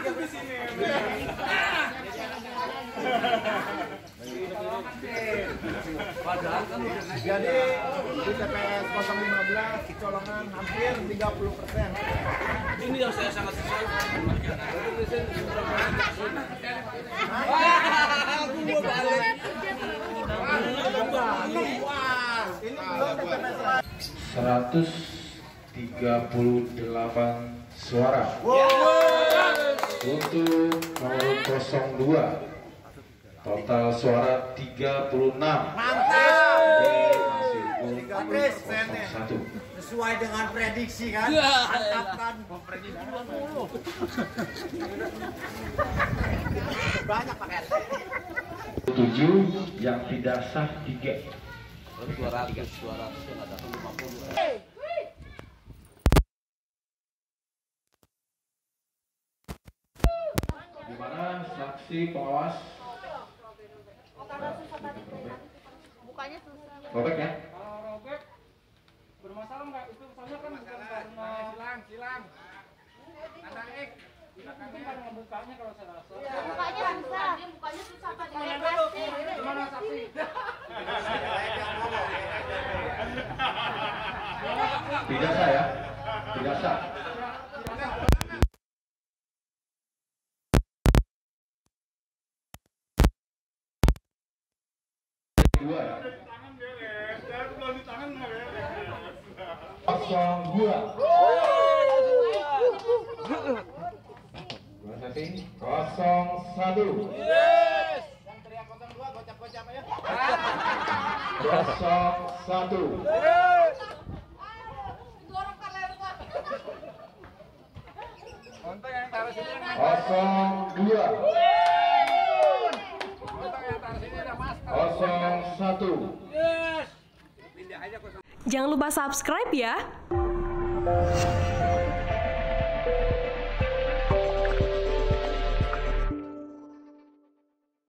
di sini. Jadi di TPS 015 Colongan hampir 30%. Ini yang saya sangat sesal. Aku mau balik. Ini belum TPS lain. 138 suara untuk nomor 02. Total suara 36. Mantap. 1. Sesuai dengan prediksi kan? Mantap kan? Banyak pakai 7 yang tidak sah 3. 200 yang ada 50. Di mana saksi pengawas Bukanya susah. robek ya? Robek bermasalah nggak? Itu soalnya kan bukan karena silang. Tanda X. Itu kan ngebukanya kalau saya rasa. Bukanya susah. Bukanya susah pakai plastik. Gimana saksi? Tidak sah ya? Tidak sah. Dua ya? 02. Dua saksi. 01. Yang teriak 02 gocap-gocap aja. 01. Untuk yang taruh sini. 02. Untuk yang taruh sini ada mas. 01. Pindah aja ke Jangan lupa subscribe ya.